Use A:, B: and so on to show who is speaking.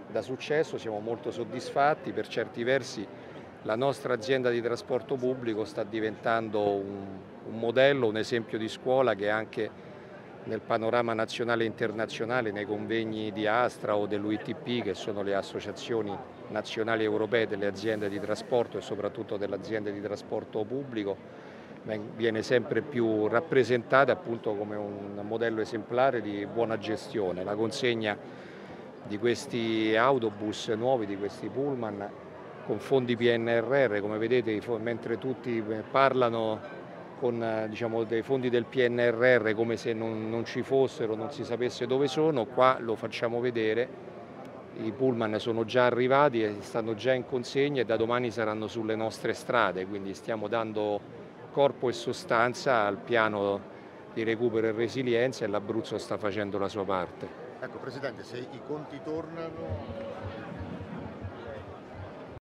A: da successo, siamo molto soddisfatti, per certi versi la nostra azienda di trasporto pubblico sta diventando un modello, un esempio di scuola che anche nel panorama nazionale e internazionale, nei convegni di Astra o dell'UITP, che sono le associazioni nazionali europee delle aziende di trasporto e soprattutto delle aziende di trasporto pubblico, viene sempre più rappresentata appunto come un modello esemplare di buona gestione. La consegna di questi autobus nuovi, di questi pullman, con fondi PNRR, come vedete, mentre tutti parlano con diciamo, dei fondi del PNRR come se non ci fossero, non si sapesse dove sono, qua lo facciamo vedere, i pullman sono già arrivati e stanno già in consegna e da domani saranno sulle nostre strade, quindi stiamo dando corpo e sostanza al piano di recupero e resilienza e l'Abruzzo sta facendo la sua parte.
B: Ecco Presidente, se i conti tornano